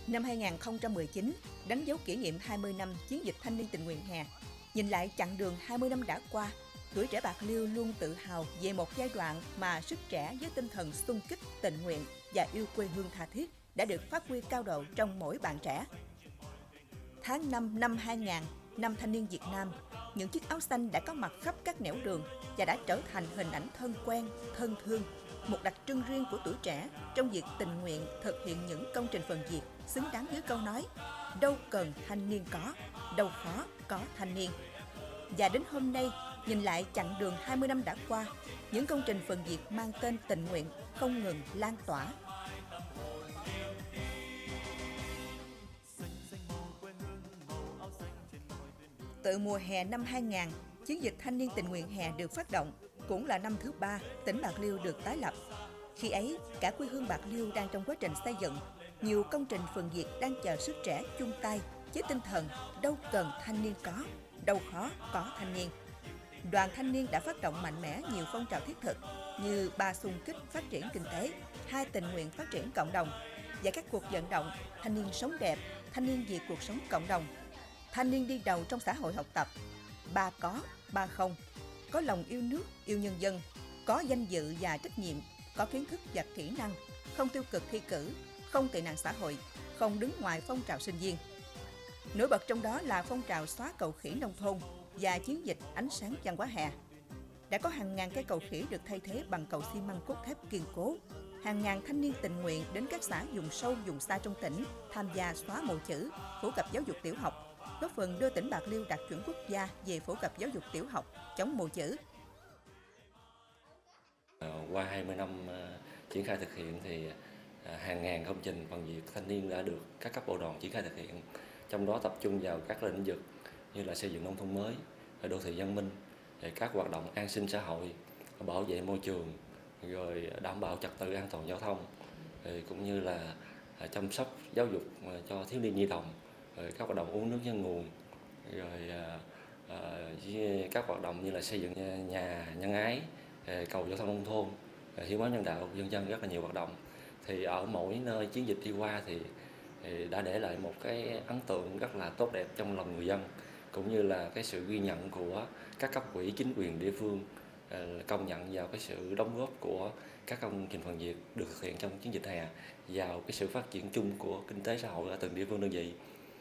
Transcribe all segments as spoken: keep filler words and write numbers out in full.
Năm hai nghìn không trăm mười chín, đánh dấu kỷ niệm hai mươi năm chiến dịch thanh niên tình nguyện hè. Nhìn lại chặng đường hai mươi năm đã qua, tuổi trẻ Bạc Liêu luôn tự hào về một giai đoạn mà sức trẻ với tinh thần xung kích, tình nguyện và yêu quê hương tha thiết đã được phát huy cao độ trong mỗi bạn trẻ. Tháng năm năm hai nghìn, năm thanh niên Việt Nam, những chiếc áo xanh đã có mặt khắp các nẻo đường và đã trở thành hình ảnh thân quen, thân thương, một đặc trưng riêng của tuổi trẻ trong việc tình nguyện thực hiện những công trình phần việc xứng đáng với câu nói đâu cần thanh niên có, đâu khó có thanh niên. Và đến hôm nay, nhìn lại chặng đường hai mươi năm đã qua, những công trình phần việc mang tên tình nguyện không ngừng lan tỏa. Từ mùa hè năm hai nghìn, chiến dịch thanh niên tình nguyện hè được phát động, cũng là năm thứ ba tỉnh Bạc Liêu được tái lập. Khi ấy, cả quê hương Bạc Liêu đang trong quá trình xây dựng, nhiều công trình phần việc đang chờ sức trẻ chung tay với tinh thần đâu cần thanh niên có, đâu khó có thanh niên. Đoàn thanh niên đã phát động mạnh mẽ nhiều phong trào thiết thực như ba xung kích phát triển kinh tế, hai tình nguyện phát triển cộng đồng và các cuộc vận động thanh niên sống đẹp, thanh niên vì cuộc sống cộng đồng, thanh niên đi đầu trong xã hội học tập, ba có, ba không, có lòng yêu nước, yêu nhân dân, có danh dự và trách nhiệm, có kiến thức và kỹ năng, không tiêu cực thi cử, không tệ nạn xã hội, không đứng ngoài phong trào sinh viên. Nổi bật trong đó là phong trào xóa cầu khỉ nông thôn và chiến dịch ánh sáng văn hóa hè. Đã có hàng ngàn cây cầu khỉ được thay thế bằng cầu xi măng cốt thép kiên cố. Hàng ngàn thanh niên tình nguyện đến các xã vùng sâu, vùng xa trong tỉnh tham gia xóa mù chữ, phổ cập giáo dục tiểu học, góp phần đưa tỉnh Bạc Liêu đạt chuẩn quốc gia về phổ cập giáo dục tiểu học, chống mù chữ. Qua hai mươi năm uh, triển khai thực hiện thì uh, hàng ngàn công trình phần việc thanh niên đã được các cấp bộ đoàn triển khai thực hiện, trong đó tập trung vào các lĩnh vực như là xây dựng nông thôn mới, đô thị văn minh, các hoạt động an sinh xã hội, bảo vệ môi trường, rồi đảm bảo trật tự an toàn giao thông, cũng như là chăm sóc giáo dục cho thiếu niên nhi đồng, rồi các hoạt động uống nước nhân nguồn, rồi uh, các hoạt động như là xây dựng nhà nhân ái, cầu giao thông nông thôn, hiến máu nhân đạo, vân vân, rất là nhiều hoạt động. Thì ở mỗi nơi chiến dịch đi qua thì, thì đã để lại một cái ấn tượng rất là tốt đẹp trong lòng người dân, cũng như là cái sự ghi nhận của các cấp ủy chính quyền địa phương, công nhận vào cái sự đóng góp của các công trình phần việc được thực hiện trong chiến dịch hè vào cái sự phát triển chung của kinh tế xã hội ở từng địa phương đơn vị.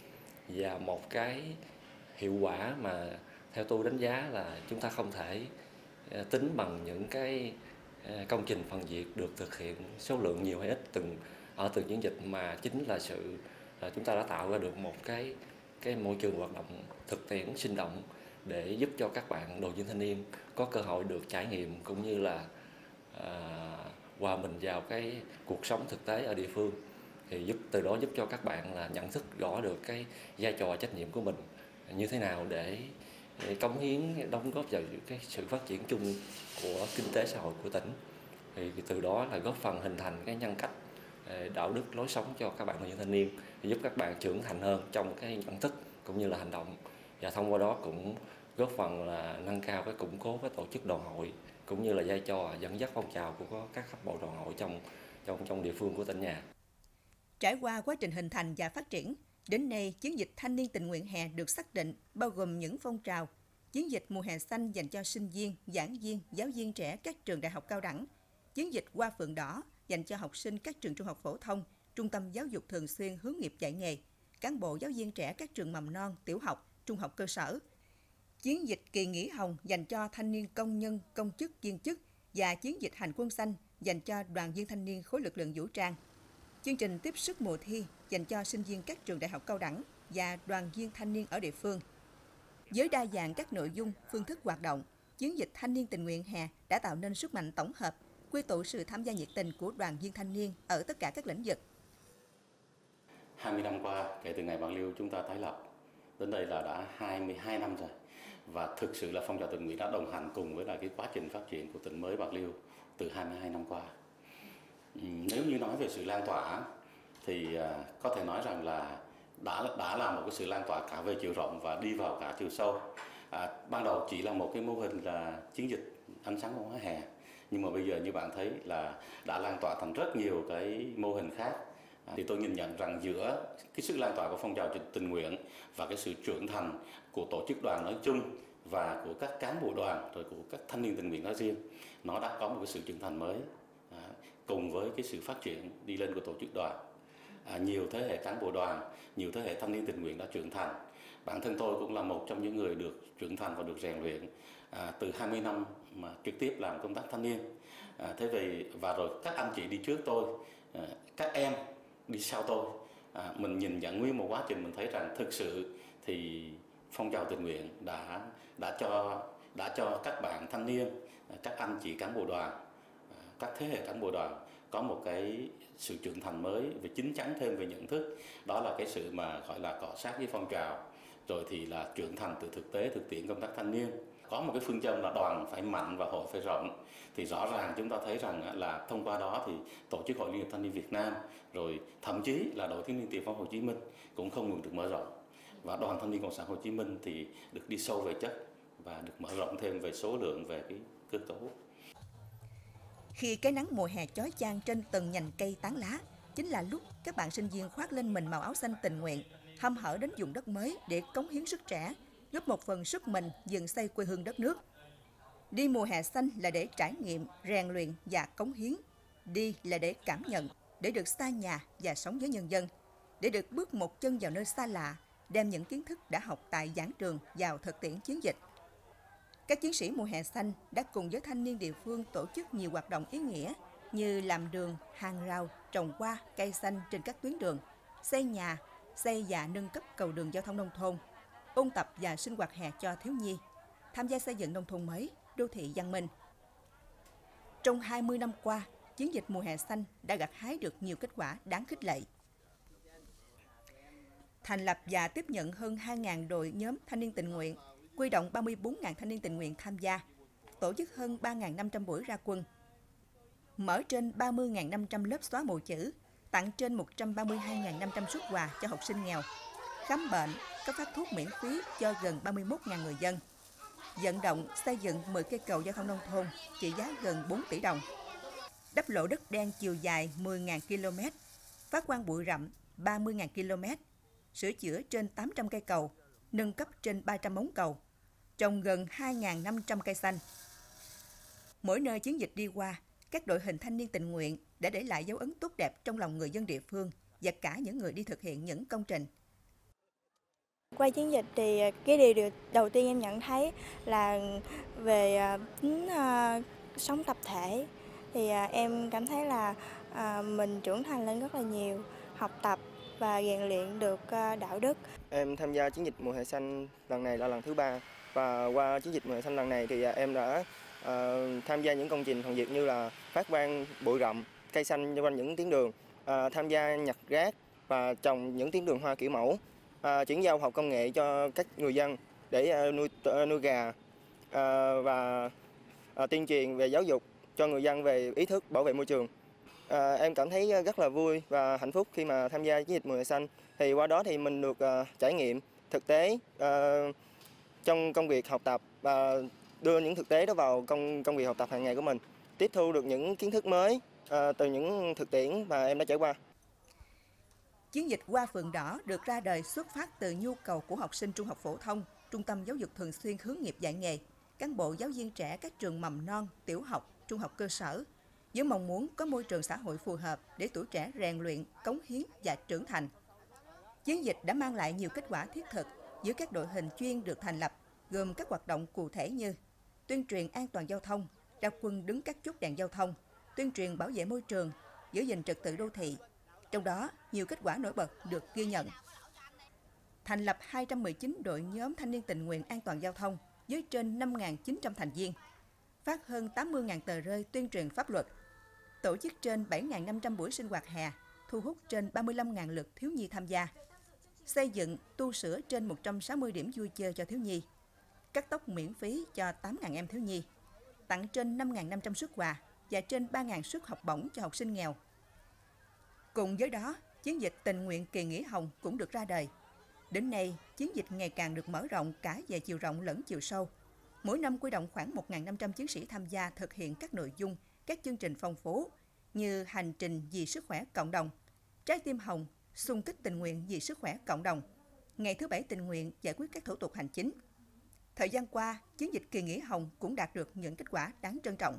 Và một cái hiệu quả mà theo tôi đánh giá là chúng ta không thể tính bằng những cái công trình phần việc được thực hiện số lượng nhiều hay ít từng ở từng chiến dịch, mà chính là sự là chúng ta đã tạo ra được một cái cái môi trường hoạt động thực tiễn sinh động để giúp cho các bạn đoàn viên thanh niên có cơ hội được trải nghiệm, cũng như là à, hòa mình vào cái cuộc sống thực tế ở địa phương, thì giúp từ đó giúp cho các bạn là nhận thức rõ được cái vai trò trách nhiệm của mình như thế nào để cống hiến đóng góp vào cái sự phát triển chung của kinh tế xã hội của tỉnh. Thì từ đó là góp phần hình thành cái nhân cách, đạo đức, lối sống cho các bạn đoàn viên thanh niên, giúp các bạn trưởng thành hơn trong cái nhận thức cũng như là hành động, và thông qua đó cũng góp phần là nâng cao cái củng cố cái tổ chức đoàn hội cũng như là vai trò dẫn dắt phong trào của các cấp bộ đoàn hội trong trong trong địa phương của tỉnh nhà. Trải qua quá trình hình thành và phát triển, đến nay chiến dịch thanh niên tình nguyện hè được xác định bao gồm những phong trào: chiến dịch mùa hè xanh dành cho sinh viên, giảng viên, giáo viên trẻ các trường đại học cao đẳng, chiến dịch hoa phượng đỏ dành cho học sinh các trường trung học phổ thông, trung tâm giáo dục thường xuyên hướng nghiệp dạy nghề, cán bộ giáo viên trẻ các trường mầm non, tiểu học, trung học cơ sở, chiến dịch kỳ nghỉ hồng dành cho thanh niên công nhân, công chức, viên chức và chiến dịch hành quân xanh dành cho đoàn viên thanh niên khối lực lượng vũ trang. Chương trình tiếp sức mùa thi dành cho sinh viên các trường đại học cao đẳng và đoàn viên thanh niên ở địa phương. Với đa dạng các nội dung, phương thức hoạt động, chiến dịch thanh niên tình nguyện hè đã tạo nên sức mạnh tổng hợp, quy tụ sự tham gia nhiệt tình của đoàn viên thanh niên ở tất cả các lĩnh vực. hai mươi năm qua, kể từ ngày Bạc Liêu chúng ta tái lập, đến đây là đã hai mươi hai năm rồi. Và thực sự là phong trào tình nguyện đã đồng hành cùng với lại cái quá trình phát triển của tỉnh mới Bạc Liêu từ hai mươi hai năm qua. Nếu như nói về sự lan tỏa thì có thể nói rằng là đã đã là một cái sự lan tỏa cả về chiều rộng và đi vào cả chiều sâu. À, ban đầu chỉ là một cái mô hình là chiến dịch ánh sáng văn hóa hè, nhưng mà bây giờ như bạn thấy là đã lan tỏa thành rất nhiều cái mô hình khác Thì tôi nhìn nhận rằng giữa cái sức lan tỏa của phong trào tình nguyện và cái sự trưởng thành của tổ chức đoàn nói chung và của các cán bộ đoàn rồi của các thanh niên tình nguyện nói riêng, nó đã có một cái sự trưởng thành mới à, cùng với cái sự phát triển đi lên của tổ chức đoàn. À, nhiều thế hệ cán bộ đoàn, nhiều thế hệ thanh niên tình nguyện đã trưởng thành. Bản thân tôi cũng là một trong những người được trưởng thành và được rèn luyện à, từ hai mươi năm mà trực tiếp làm công tác thanh niên. À, thế vì và rồi các anh chị đi trước tôi, à, các em đi sau tôi, à, mình nhìn nhận nguyên một quá trình mình thấy rằng thực sự thì phong trào tình nguyện đã đã cho đã cho các bạn thanh niên, các anh chị cán bộ đoàn, các thế hệ cán bộ đoàn có một cái sự trưởng thành mới về chín chắn thêm về nhận thức. Đó là cái sự mà gọi là cọ sát với phong trào, rồi thì là trưởng thành từ thực tế thực tiễn công tác thanh niên. Có một cái phương châm là đoàn phải mạnh và hội phải rộng. Thì rõ ràng chúng ta thấy rằng là thông qua đó thì tổ chức Hội Liên hiệp Thanh niên Việt Nam, rồi thậm chí là Đội Thiếu niên Tiền phong Hồ Chí Minh cũng không ngừng được mở rộng. Và Đoàn Thanh niên Cộng sản Hồ Chí Minh thì được đi sâu về chất và được mở rộng thêm về số lượng, về cái cơ cấu. Khi cái nắng mùa hè chói chang trên từng nhành cây tán lá, chính là lúc các bạn sinh viên khoác lên mình màu áo xanh tình nguyện, hăm hở đến vùng đất mới để cống hiến sức trẻ, góp một phần sức mình dựng xây quê hương đất nước. Đi mùa hè xanh là để trải nghiệm, rèn luyện và cống hiến. Đi là để cảm nhận, để được xa nhà và sống với nhân dân, để được bước một chân vào nơi xa lạ, đem những kiến thức đã học tại giảng trường vào thực tiễn chiến dịch. Các chiến sĩ mùa hè xanh đã cùng với thanh niên địa phương tổ chức nhiều hoạt động ý nghĩa như làm đường, hàng rào, trồng hoa, cây xanh trên các tuyến đường, xây nhà, xây và nâng cấp cầu đường giao thông nông thôn, ôn tập và sinh hoạt hè cho thiếu nhi, tham gia xây dựng nông thôn mới, đô thị văn minh. Trong hai mươi năm qua, chiến dịch mùa hè xanh đã gặt hái được nhiều kết quả đáng khích lệ. Thành lập và tiếp nhận hơn hai nghìn đội nhóm thanh niên tình nguyện, huy động ba mươi bốn nghìn thanh niên tình nguyện tham gia, tổ chức hơn ba nghìn năm trăm buổi ra quân, mở trên ba mươi nghìn năm trăm lớp xóa mù chữ, tặng trên một trăm ba mươi hai nghìn năm trăm suất quà cho học sinh nghèo, khám bệnh, cấp phát thuốc miễn phí cho gần ba mươi mốt nghìn người dân, vận động xây dựng mười cây cầu giao thông nông thôn trị giá gần bốn tỷ đồng, đắp lộ đất đen chiều dài mười nghìn ki lô mét, phát quang bụi rậm ba mươi nghìn ki lô mét, sửa chữa trên tám trăm cây cầu, nâng cấp trên ba trăm móng cầu, trồng gần hai nghìn năm trăm cây xanh. Mỗi nơi chiến dịch đi qua, các đội hình thanh niên tình nguyện đã để lại dấu ấn tốt đẹp trong lòng người dân địa phương và cả những người đi thực hiện những công trình. Qua chiến dịch thì cái điều đầu tiên em nhận thấy là về tính uh, sống tập thể. Thì uh, em cảm thấy là uh, mình trưởng thành lên rất là nhiều, học tập và rèn luyện được uh, đạo đức. Em tham gia chiến dịch mùa hè xanh lần này là lần thứ ba, và qua chiến dịch mùa hè xanh lần này thì uh, em đã uh, tham gia những công trình phần việc như là phát quang bụi rậm, cây xanh quanh những tuyến đường, uh, tham gia nhặt rác và trồng những tuyến đường hoa kiểu mẫu, uh, chuyển giao học công nghệ cho các người dân để uh, nuôi uh, nuôi gà, uh, và uh, tuyên truyền về giáo dục cho người dân về ý thức bảo vệ môi trường. À, em cảm thấy rất là vui và hạnh phúc khi mà tham gia chiến dịch mùa hè xanh. Thì qua đó thì mình được uh, trải nghiệm thực tế uh, trong công việc học tập và đưa những thực tế đó vào công công việc học tập hàng ngày của mình, tiếp thu được những kiến thức mới uh, từ những thực tiễn mà em đã trải qua. Chiến dịch Hoa Phượng Đỏ được ra đời xuất phát từ nhu cầu của học sinh trung học phổ thông, trung tâm giáo dục thường xuyên hướng nghiệp dạy nghề, cán bộ giáo viên trẻ các trường mầm non, tiểu học, trung học cơ sở, với mong muốn có môi trường xã hội phù hợp để tuổi trẻ rèn luyện, cống hiến và trưởng thành. Chiến dịch đã mang lại nhiều kết quả thiết thực giữa các đội hình chuyên được thành lập, gồm các hoạt động cụ thể như tuyên truyền an toàn giao thông, ra quân đứng các chốt đèn giao thông, tuyên truyền bảo vệ môi trường, giữ gìn trật tự đô thị. Trong đó, nhiều kết quả nổi bật được ghi nhận. Thành lập hai trăm mười chín đội nhóm thanh niên tình nguyện an toàn giao thông với trên năm nghìn chín trăm thành viên, phát hơn tám mươi nghìn tờ rơi tuyên truyền pháp luật, tổ chức trên bảy nghìn năm trăm buổi sinh hoạt hè, thu hút trên ba mươi lăm nghìn lượt thiếu nhi tham gia, xây dựng, tu sửa trên một trăm sáu mươi điểm vui chơi cho thiếu nhi, cắt tóc miễn phí cho tám nghìn em thiếu nhi, tặng trên năm nghìn năm trăm suất quà và trên ba nghìn suất học bổng cho học sinh nghèo. Cùng với đó, chiến dịch tình nguyện kỳ nghỉ hồng cũng được ra đời. Đến nay, chiến dịch ngày càng được mở rộng cả về chiều rộng lẫn chiều sâu. Mỗi năm huy động khoảng một nghìn năm trăm chiến sĩ tham gia thực hiện các nội dung, các chương trình phong phú như hành trình vì sức khỏe cộng đồng, Trái tim hồng, xung kích tình nguyện vì sức khỏe cộng đồng, ngày thứ bảy tình nguyện giải quyết các thủ tục hành chính. Thời gian qua, chiến dịch kỳ nghỉ hồng cũng đạt được những kết quả đáng trân trọng.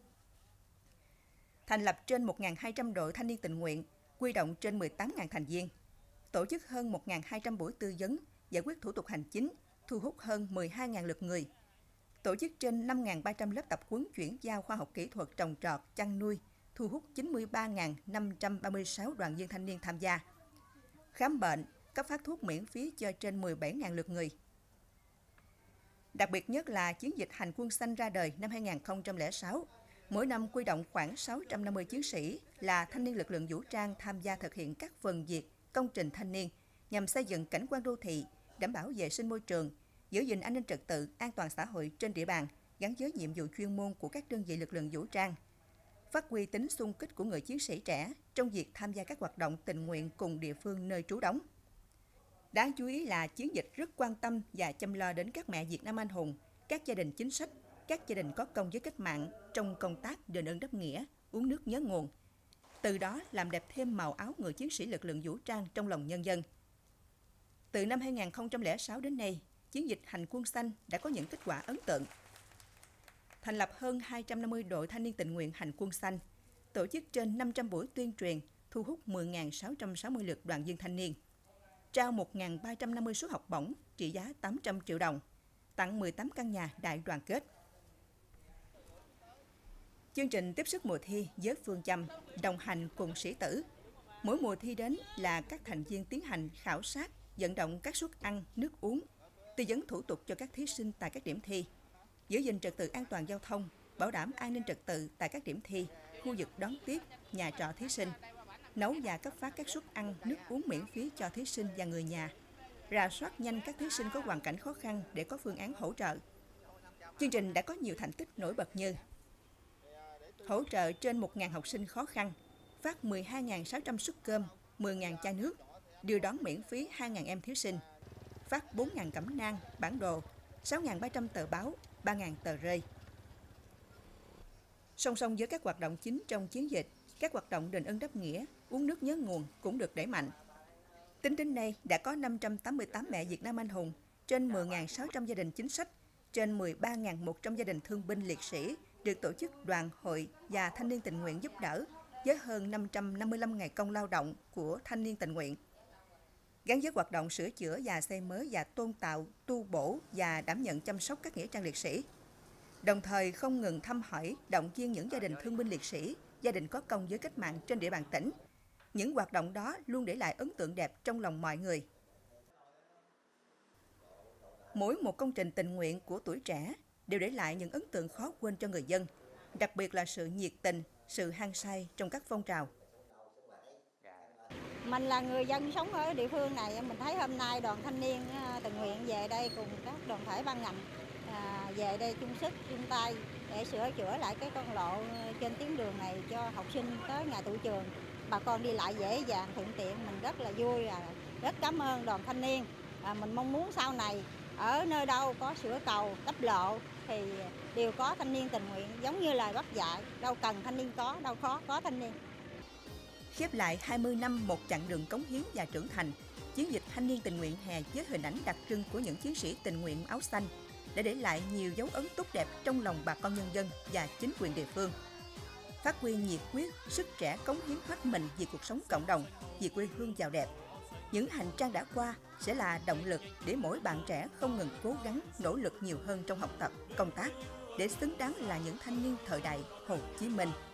Thành lập trên một nghìn hai trăm đội thanh niên tình nguyện, huy động trên mười tám nghìn thành viên, tổ chức hơn một nghìn hai trăm buổi tư vấn, giải quyết thủ tục hành chính, thu hút hơn mười hai nghìn lượt người, tổ chức trên năm nghìn ba trăm lớp tập huấn chuyển giao khoa học kỹ thuật trồng trọt, chăn nuôi, thu hút chín mươi ba nghìn năm trăm ba mươi sáu đoàn viên thanh niên tham gia, khám bệnh, cấp phát thuốc miễn phí cho trên mười bảy nghìn lượt người. Đặc biệt nhất là chiến dịch hành quân xanh ra đời năm hai nghìn không trăm lẻ sáu, mỗi năm huy động khoảng sáu trăm năm mươi chiến sĩ là thanh niên lực lượng vũ trang tham gia thực hiện các phần việc, công trình thanh niên nhằm xây dựng cảnh quan đô thị, đảm bảo vệ sinh môi trường, giữ gìn an ninh trật tự, an toàn xã hội trên địa bàn gắn với nhiệm vụ chuyên môn của các đơn vị lực lượng vũ trang. Phát huy tính xung kích của người chiến sĩ trẻ trong việc tham gia các hoạt động tình nguyện cùng địa phương nơi trú đóng. Đáng chú ý là chiến dịch rất quan tâm và chăm lo đến các mẹ Việt Nam anh hùng, các gia đình chính sách, các gia đình có công với cách mạng trong công tác đền ơn đáp nghĩa, uống nước nhớ nguồn. Từ đó làm đẹp thêm màu áo người chiến sĩ lực lượng vũ trang trong lòng nhân dân. Từ năm hai nghìn không trăm lẻ sáu đến nay, chiến dịch hành quân xanh đã có những kết quả ấn tượng. Thành lập hơn hai trăm năm mươi đội thanh niên tình nguyện hành quân xanh, tổ chức trên năm trăm buổi tuyên truyền, thu hút mười nghìn sáu trăm sáu mươi lượt đoàn viên thanh niên, trao một nghìn ba trăm năm mươi suất học bổng trị giá tám trăm triệu đồng, tặng mười tám căn nhà đại đoàn kết. Chương trình tiếp sức mùa thi với phương châm đồng hành cùng sĩ tử. Mỗi mùa thi đến là các thành viên tiến hành khảo sát, vận động các suất ăn, nước uống, tư vấn thủ tục cho các thí sinh tại các điểm thi, giữ gìn trật tự an toàn giao thông, bảo đảm an ninh trật tự tại các điểm thi, khu vực đón tiếp, nhà trọ thí sinh, nấu và cấp phát các suất ăn, nước uống miễn phí cho thí sinh và người nhà, rà soát nhanh các thí sinh có hoàn cảnh khó khăn để có phương án hỗ trợ. Chương trình đã có nhiều thành tích nổi bật như hỗ trợ trên một nghìn học sinh khó khăn, phát mười hai nghìn sáu trăm suất cơm, mười nghìn chai nước, đưa đón miễn phí hai nghìn em thí sinh, phát bốn nghìn cẩm nang, bản đồ, sáu nghìn ba trăm tờ báo, ba nghìn tờ rơi. Song song với các hoạt động chính trong chiến dịch, các hoạt động đền ơn đáp nghĩa, uống nước nhớ nguồn cũng được đẩy mạnh. Tính đến nay, đã có năm trăm tám mươi tám mẹ Việt Nam anh hùng, trên mười nghìn sáu trăm gia đình chính sách, trên mười ba nghìn một trăm gia đình thương binh liệt sĩ được tổ chức đoàn, hội và thanh niên tình nguyện giúp đỡ với hơn năm trăm năm mươi lăm ngày công lao động của thanh niên tình nguyện. Gắn với hoạt động sửa chữa và xây mới và tôn tạo, tu bổ và đảm nhận chăm sóc các nghĩa trang liệt sĩ. Đồng thời không ngừng thăm hỏi, động viên những gia đình thương binh liệt sĩ, gia đình có công với cách mạng trên địa bàn tỉnh. Những hoạt động đó luôn để lại ấn tượng đẹp trong lòng mọi người. Mỗi một công trình tình nguyện của tuổi trẻ đều để lại những ấn tượng khó quên cho người dân, đặc biệt là sự nhiệt tình, sự hăng say trong các phong trào. Mình là người dân sống ở địa phương này, mình thấy hôm nay đoàn thanh niên tình nguyện về đây cùng các đoàn thể ban ngành à, về đây chung sức chung tay để sửa chữa lại cái con lộ trên tuyến đường này cho học sinh tới nhà tụi trường. Bà con đi lại dễ dàng thuận tiện, mình rất là vui, à, rất cảm ơn đoàn thanh niên. À, mình mong muốn sau này ở nơi đâu có sửa cầu, cấp lộ thì đều có thanh niên tình nguyện, giống như lời Bác dạy, đâu cần thanh niên có, đâu khó có thanh niên. Khép lại hai mươi năm một chặng đường cống hiến và trưởng thành, chiến dịch thanh niên tình nguyện hè với hình ảnh đặc trưng của những chiến sĩ tình nguyện áo xanh đã để lại nhiều dấu ấn tốt đẹp trong lòng bà con nhân dân và chính quyền địa phương. Phát huy nhiệt huyết, sức trẻ cống hiến hết mình vì cuộc sống cộng đồng, vì quê hương giàu đẹp. Những hành trang đã qua sẽ là động lực để mỗi bạn trẻ không ngừng cố gắng, nỗ lực nhiều hơn trong học tập, công tác để xứng đáng là những thanh niên thời đại Hồ Chí Minh.